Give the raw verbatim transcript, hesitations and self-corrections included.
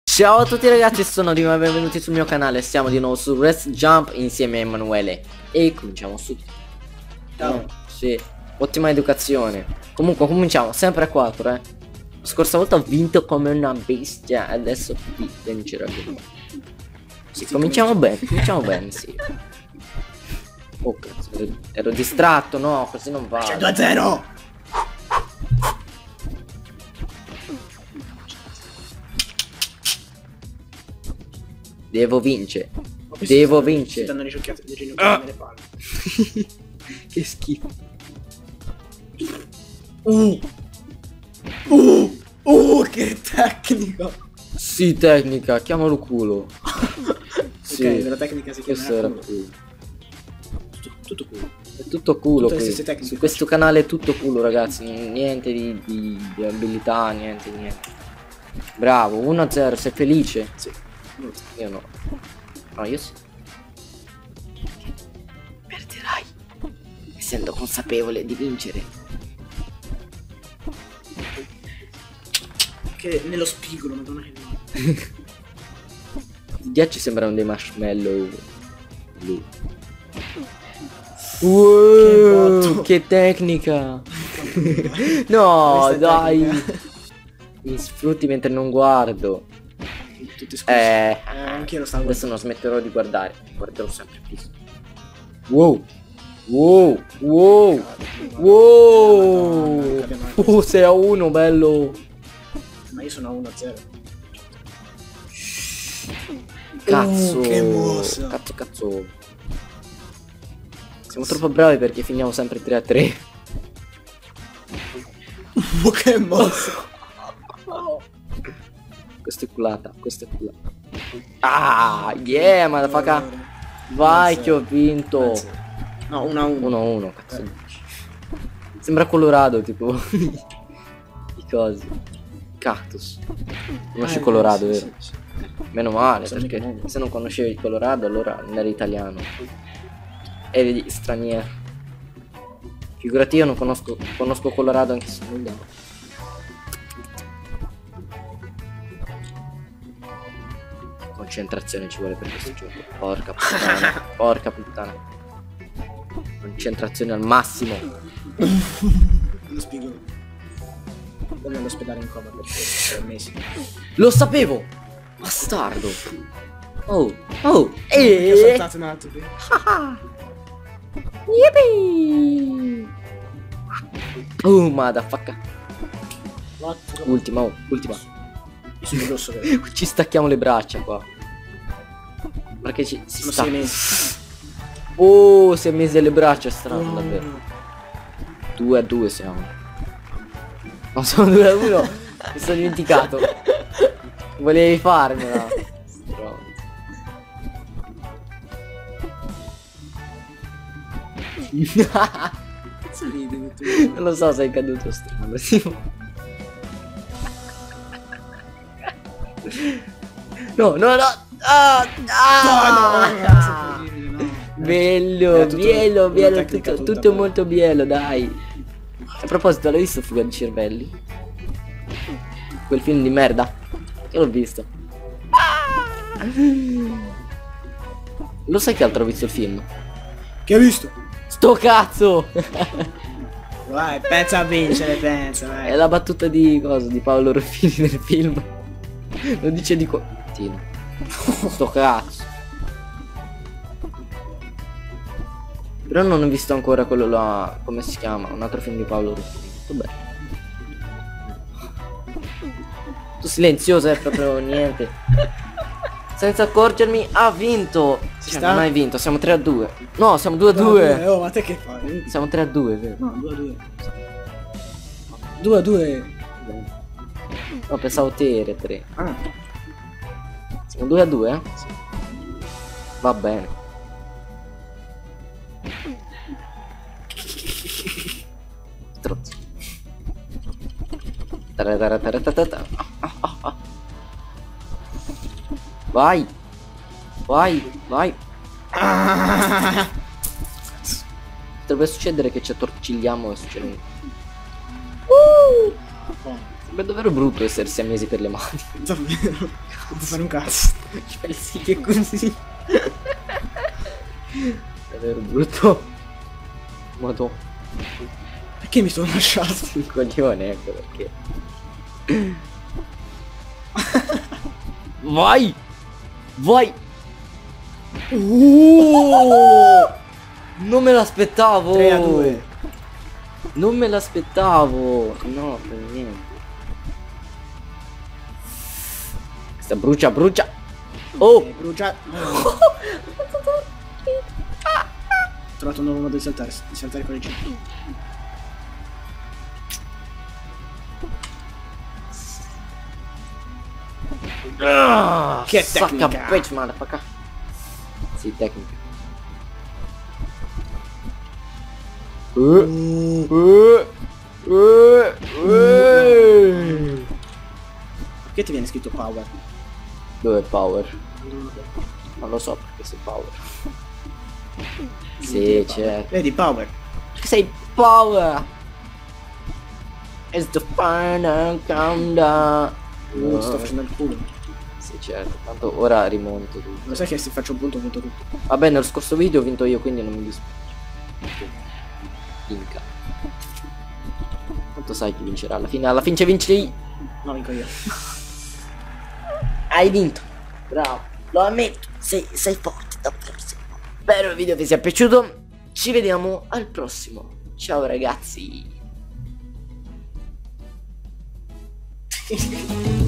Ciao a tutti ragazzi, sono Dima e benvenuti sul mio canale. Siamo di nuovo su Rest Jump insieme a Emanuele. E cominciamo subito. Ciao. Sì, ottima educazione. Comunque cominciamo sempre a quattro, eh. La scorsa volta ho vinto come una bestia. Adesso vi vincerò. Sì, cominciamo bene, cominciamo bene, sì. Oh cazzo, ero, ero distratto, no, così non va. cento a zero. Devo vincere. Devo vincere. Si danno le giocate, le ginocchia nelle palle. Che schifo. Uh. Uh. Uh, che tecnico. Sì, tecnica, chiamalo culo. Sì, Ok, la tecnica si chiama questo era culo. culo. Tutto, tutto culo. È tutto culo Tutte le qui. stesse tecniche. Su questo canale è tutto culo, ragazzi. Niente di, di, di abilità, niente, niente. Bravo, uno a zero, sei felice? Sì. Io no. No, io sì. Perderai, essendo consapevole di vincere. Che nello spigolo, madonna che no. I ghiacci sembrano dei marshmallow blu. Wow, botto. che tecnica! No, Questa è dai! tecnica. Mi sfrutti mentre non guardo. Tutti scusi. Eh, Eh, anch'io lo stavo adesso non smetterò di guardare. Guarderò sempre più. Wow! Wow! Wow! Wow! Uh, sei a uno, bello! Ma io sono a uno a zero. Cazzo! Uh, che mossa. Cazzo, cazzo! Siamo troppo bravi perché finiamo sempre tre a tre. Uh, che mossa. Questa è culata, questa è culata. Ah, yeah, motherfucker. Vai che ho vinto. No, uno a uno. uno a uno, cazzo. Sembra Colorado, tipo. I cosi. Cactus. Conosci Eh, Colorado, sì, vero? sì, sì. Meno male, Sono perché mica nuovo. se non conoscevi il Colorado allora non eri italiano. Eri straniero. Figurati, io non conosco, conosco Colorado anche se non lo. Concentrazione ci vuole per questo gioco. Porca puttana. Porca puttana. Concentrazione al massimo. Lo spigolo. Poi all'ospedale in coma per tre mesi. Lo sapevo! Bastardo. Oh, oh, Io ho e saltato un altro qui. Yippee! Oh, motherfucker. Quattro. Ultima, oh, ultima. Io sono rosso, vero? Ci stacchiamo le braccia qua. Perché ci si Sono sta. sei mesi. Oh, si è mesi alle braccia, strano, Oh, davvero. no. due a due siamo. No, siamo due a uno. Mi sono dimenticato. Volevi farmela. Però- Cazzo ridi tu? Non lo so, sei caduto strano. Sì. No, no, no. Ah, ah, No, no, no. bello, Era tutto bello, una bello, tecnica tutto, tutta tutto bella. molto bello, dai. A proposito, l'hai visto Fuga di cervelli? Quel film di merda? Io l'ho visto. Lo sai che altro ho visto il film? Che hai visto? Sto cazzo! Vai, pensa a vincere, pensa, vai. È la battuta di cosa? Di Paolo Ruffini nel film. Lo dice di qua. Tino. Sto cazzo. Però non ho visto ancora quello là. Come si chiama? Un altro film di Paolo Ruffini. Vabbè. Tu silenzioso è proprio niente. Senza accorgermi ha vinto. Ci Cioè, sta? non hai vinto, siamo tre a due. No, siamo due a due. due. Oh, ma te che fai? Siamo tre a due, vero? No, due a due. due a due. No, pensavo te eri tre. Ah, Siamo due a due, eh? sì. Va bene. Strozzo. Tarataratatata. Ah, ah, ah. Vai. Vai, vai. Ah. Potrebbe succedere che ci attorcigliamo e succede. Uh. Sembra davvero brutto essere siamesi per le mani. Davvero. Non fare un cazzo. Ci fai il sì che così. Davvero brutto. Madò. Perché mi sono lasciato? Il coglione, ecco perché. Vai! Vai! Uh! Non me l'aspettavo! tre a due. Non me l'aspettavo! No, per niente. Questa brucia, brucia! Oh! Eh, brucia. Ho trovato un nuovo modo di saltare, di saltare con le G. Ah, Che suck a tecnica! bitch, motherfucker. Sì, tecnica. Uh, uh, uh, uh. Perché ti viene scritto power? Dove è power? Non lo so perché sei power. Sì, certo. Vedi, power. Perché sei power. It's the final countdown. Uh, sto facendo il culo. Sì, certo. Tanto ora rimonto tutto. Lo sai che se faccio un punto punto tutto. Vabbè, nello scorso video ho vinto io, quindi non mi dispiace. Vinca. Tanto sai chi vincerà alla fine. Alla fine vince io. No, vinco io. Hai vinto. Bravo. Lo ammetto. Sei, sei forte, davvero sei forte. Spero il video vi sia piaciuto. Ci vediamo al prossimo. Ciao ragazzi.